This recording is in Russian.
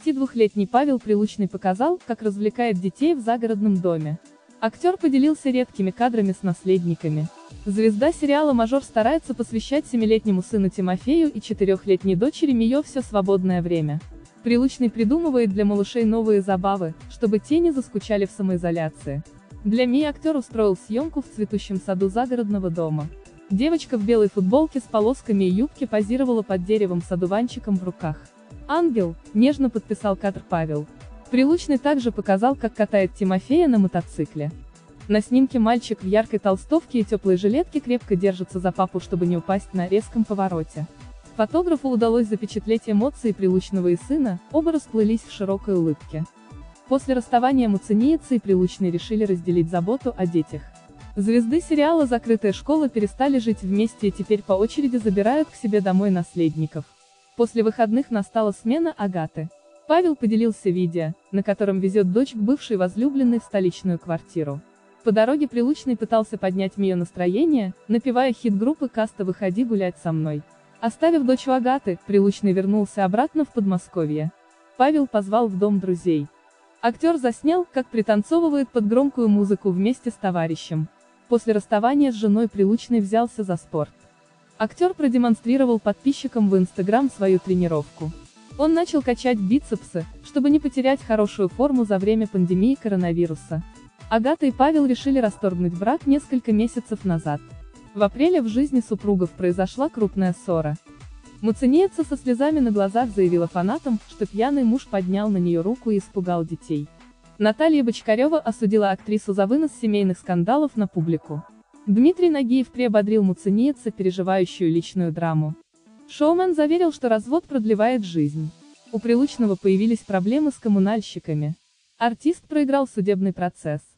22-летний Павел Прилучный показал, как развлекает детей в загородном доме. Актер поделился редкими кадрами с наследниками. Звезда сериала «Мажор» старается посвящать 7-летнему сыну Тимофею и 4-летней дочери Мио все свободное время. Прилучный придумывает для малышей новые забавы, чтобы те не заскучали в самоизоляции. Для Мии актер устроил съемку в цветущем саду загородного дома. Девочка в белой футболке с полосками и юбке позировала под деревом с одуванчиком в руках. «Ангел», — нежно подписал кадр Павел. Прилучный также показал, как катает Тимофея на мотоцикле. На снимке мальчик в яркой толстовке и теплой жилетке крепко держится за папу, чтобы не упасть на резком повороте. Фотографу удалось запечатлеть эмоции Прилучного и сына, оба расплылись в широкой улыбке. После расставания Муцениеце и Прилучный решили разделить заботу о детях. Звезды сериала «Закрытая школа» перестали жить вместе и теперь по очереди забирают к себе домой наследников. После выходных настала смена Агаты. Павел поделился видео, на котором везет дочь к бывшей возлюбленной в столичную квартиру. По дороге Прилучный пытался поднять Мио настроение, напевая хит группы «Каста «Выходи гулять со мной». Оставив дочь у Агаты, Прилучный вернулся обратно в Подмосковье. Павел позвал в дом друзей. Актер заснял, как пританцовывает под громкую музыку вместе с товарищем. После расставания с женой Прилучный взялся за спорт. Актер продемонстрировал подписчикам в Instagram свою тренировку. Он начал качать бицепсы, чтобы не потерять хорошую форму за время пандемии коронавируса. Агата и Павел решили расторгнуть брак несколько месяцев назад. В апреле в жизни супругов произошла крупная ссора. Муцениеце со слезами на глазах заявила фанатам, что пьяный муж поднял на нее руку и испугал детей. Наталья Бочкарева осудила актрису за вынос семейных скандалов на публику. Дмитрий Нагиев приободрил Муцениеце, переживающую личную драму. Шоумен заверил, что развод продлевает жизнь. У Прилучного появились проблемы с коммунальщиками. Артист проиграл судебный процесс.